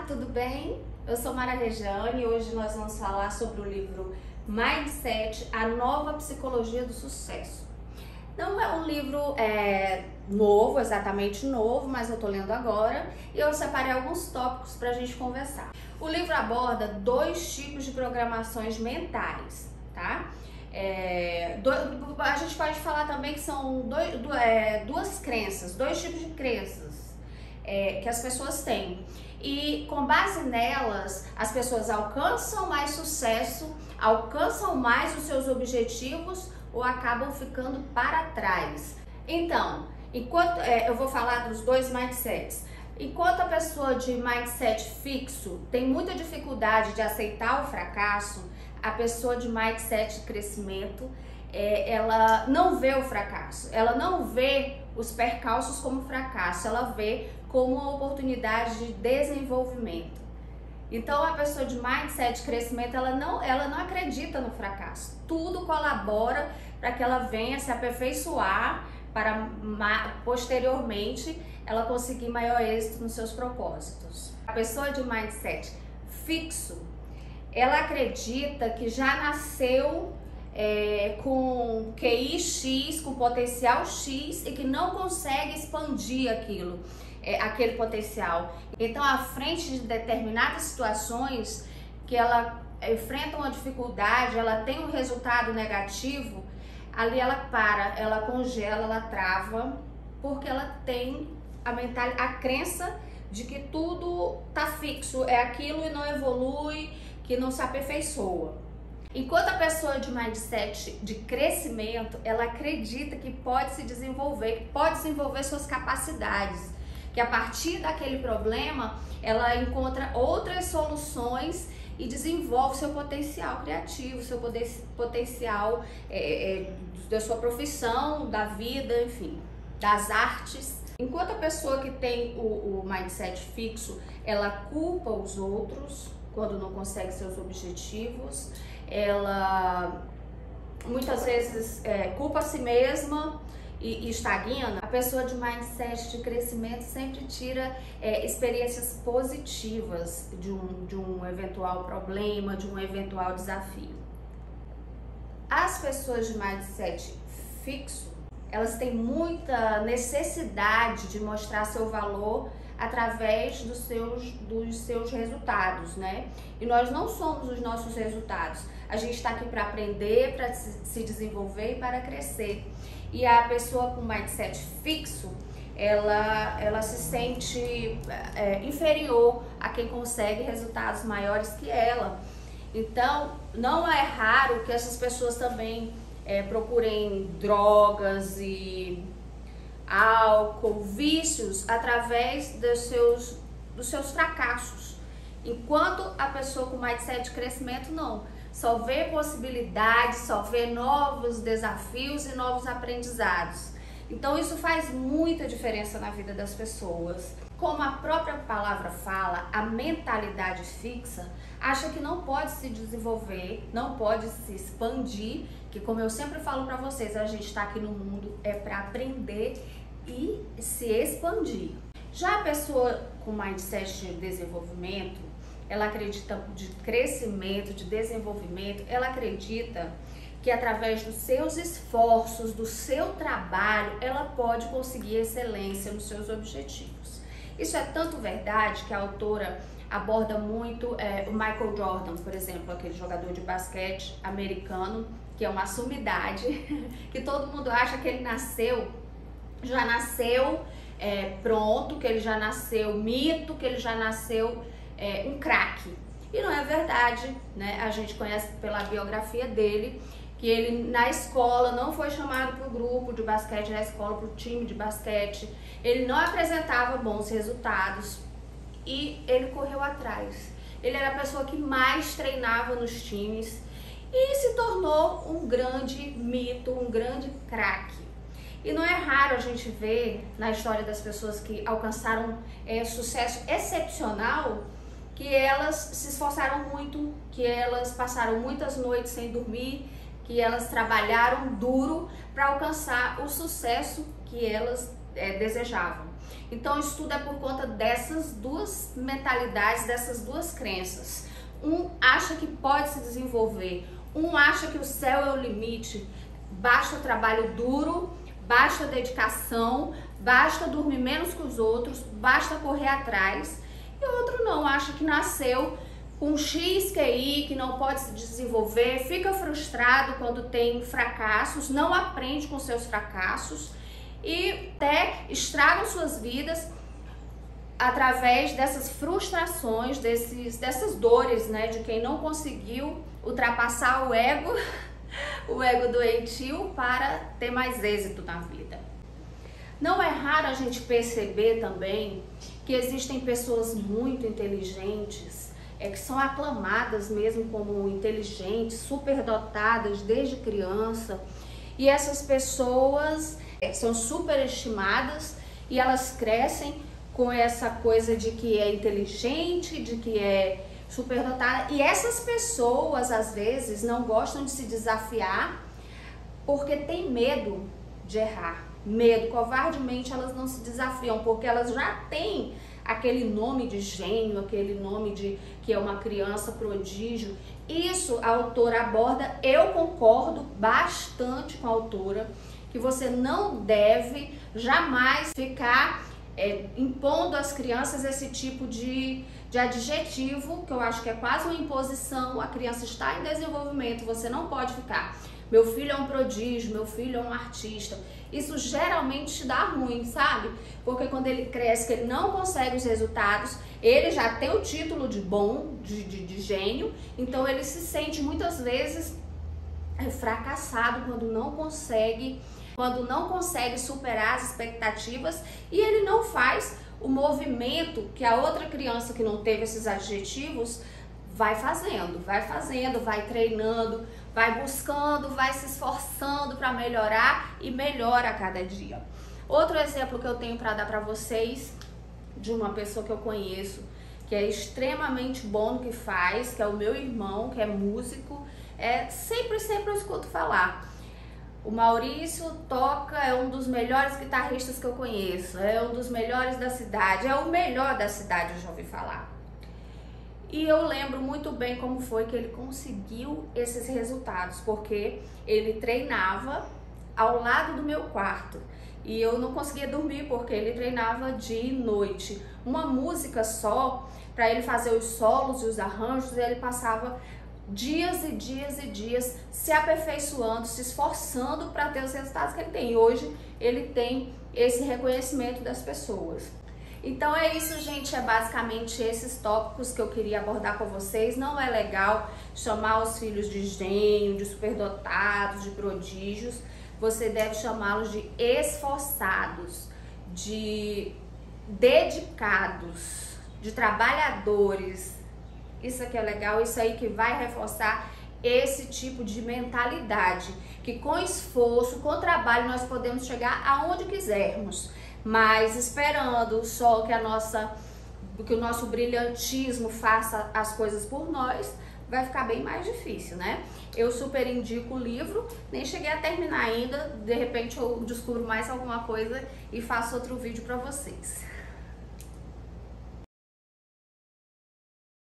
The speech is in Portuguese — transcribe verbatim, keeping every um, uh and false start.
tudo bem? Eu sou Mara Rejane e hoje nós vamos falar sobre o livro Mindset, a nova psicologia do sucesso. Não é um livro é, novo, exatamente novo, mas eu tô lendo agora e eu separei alguns tópicos para a gente conversar. O livro aborda dois tipos de programações mentais, tá? É, do, a gente pode falar também que são dois, do, é, duas crenças, dois tipos de crenças é, que as pessoas têm. E com base nelas, as pessoas alcançam mais sucesso, alcançam mais os seus objetivos ou acabam ficando para trás. Então, enquanto é, eu vou falar dos dois mindsets. Enquanto a pessoa de mindset fixo tem muita dificuldade de aceitar o fracasso, a pessoa de mindset de crescimento, é, ela não vê o fracasso, ela não vê os percalços como fracasso, ela vê como uma oportunidade de desenvolvimento. Então a pessoa de mindset de crescimento, ela não, ela não acredita no fracasso. Tudo colabora para que ela venha se aperfeiçoar para posteriormente ela conseguir maior êxito nos seus propósitos. A pessoa de mindset fixo, ela acredita que já nasceu é, com Q I X, com potencial X e que não consegue expandir aquilo, é, aquele potencial. Então, à frente de determinadas situações que ela enfrenta uma dificuldade, ela tem um resultado negativo, ali ela para, ela congela, ela trava, porque ela tem a mental, a crença de que tudo tá fixo, é aquilo e não evolui, que não se aperfeiçoa. Enquanto a pessoa de mindset de crescimento, ela acredita que pode se desenvolver, que pode desenvolver suas capacidades, que a partir daquele problema ela encontra outras soluções e desenvolve seu potencial criativo, seu poder, potencial é, é, da sua profissão, da vida, enfim, das artes. Enquanto a pessoa que tem o, o mindset fixo, ela culpa os outros quando não consegue seus objetivos, ela muitas vezes é, culpa a si mesma e, e estagna. A pessoa de mindset de crescimento sempre tira é, experiências positivas de um, de um eventual problema, de um eventual desafio. As pessoas de mindset fixo, elas têm muita necessidade de mostrar seu valor através dos seus, dos seus resultados, né? E nós não somos os nossos resultados. A gente está aqui para aprender, para se desenvolver e para crescer. E a pessoa com mindset fixo, ela, ela se sente é, inferior a quem consegue resultados maiores que ela. Então, não é raro que essas pessoas também é, procurem drogas e álcool, vícios, através dos seus, dos seus fracassos. Enquanto a pessoa com mindset de crescimento não, só vê possibilidades, só vê novos desafios e novos aprendizados. Então isso faz muita diferença na vida das pessoas. Como a própria palavra fala, a mentalidade fixa acha que não pode se desenvolver, não pode se expandir, que como eu sempre falo para vocês, a gente está aqui no mundo é para aprender e se expandir. Já a pessoa com mindset de desenvolvimento, ela acredita de crescimento, de desenvolvimento, ela acredita que através dos seus esforços, do seu trabalho, ela pode conseguir excelência nos seus objetivos. Isso é tanto verdade que a autora aborda muito é, o Michael Jordan, por exemplo, aquele jogador de basquete americano, que é uma sumidade, que todo mundo acha que ele nasceu, já nasceu é, pronto, que ele já nasceu mito, que ele já nasceu é, um craque. E não é verdade, né? A gente conhece pela biografia dele que ele na escola não foi chamado para o grupo de basquete, na escola para o time de basquete, ele não apresentava bons resultados e ele correu atrás. Ele era a pessoa que mais treinava nos times e se tornou um grande mito, um grande craque. E não é raro a gente ver na história das pessoas que alcançaram é, sucesso excepcional, que elas se esforçaram muito, que elas passaram muitas noites sem dormir, que elas trabalharam duro para alcançar o sucesso que elas é, desejavam. Então o estudo é por conta dessas duas mentalidades, dessas duas crenças. Um acha que pode se desenvolver, um acha que o céu é o limite, basta trabalho duro, basta dedicação, basta dormir menos que os outros, basta correr atrás. E o outro não, acha que nasceu com X Q I, que não pode se desenvolver, fica frustrado quando tem fracassos, não aprende com seus fracassos e até estragam suas vidas através dessas frustrações, desses, dessas dores, né, de quem não conseguiu ultrapassar o ego, o ego doentio para ter mais êxito na vida. Não é raro a gente perceber também que existem pessoas muito inteligentes, é, que são aclamadas mesmo como inteligentes, superdotadas desde criança, e essas pessoas é, são superestimadas e elas crescem com essa coisa de que é inteligente, de que é superdotada, e essas pessoas às vezes não gostam de se desafiar porque tem medo de errar, medo, covardemente elas não se desafiam porque elas já têm aquele nome de gênio, aquele nome de que é uma criança prodígio. Isso a autora aborda, eu concordo bastante com a autora, que você não deve jamais ficar é, impondo às crianças esse tipo de, de adjetivo, que eu acho que é quase uma imposição. A criança está em desenvolvimento, você não pode ficar, meu filho é um prodígio, meu filho é um artista. Isso geralmente te dá ruim, sabe? Porque quando ele cresce, que ele não consegue os resultados, ele já tem o título de bom, de, de, de gênio, então ele se sente muitas vezes fracassado quando não consegue, quando não consegue superar as expectativas, e ele não faz o movimento que a outra criança que não teve esses adjetivos vai fazendo, vai fazendo, vai treinando, vai buscando, vai se esforçando para melhorar e melhora a cada dia. Outro exemplo que eu tenho para dar para vocês de uma pessoa que eu conheço, que é extremamente bom no que faz, que é o meu irmão, que é músico, é sempre, sempre eu escuto falar. O Maurício toca, é um dos melhores guitarristas que eu conheço, é um dos melhores da cidade, é o melhor da cidade, eu já ouvi falar. E eu lembro muito bem como foi que ele conseguiu esses resultados, porque ele treinava ao lado do meu quarto e eu não conseguia dormir porque ele treinava de noite. Uma música só, para ele fazer os solos e os arranjos, ele passava dias e dias e dias se aperfeiçoando, se esforçando para ter os resultados que ele tem. E hoje ele tem esse reconhecimento das pessoas. Então é isso, gente, é basicamente esses tópicos que eu queria abordar com vocês. Não é legal chamar os filhos de gênio, de superdotados, de prodígios. Você deve chamá-los de esforçados, de dedicados, de trabalhadores. Isso aqui é legal, isso aí que vai reforçar esse tipo de mentalidade, que com esforço, com trabalho, nós podemos chegar aonde quisermos. Mas esperando só que a nossa, que o nosso brilhantismo faça as coisas por nós, vai ficar bem mais difícil, né? Eu super indico o livro, nem cheguei a terminar ainda, de repente eu descubro mais alguma coisa e faço outro vídeo para vocês.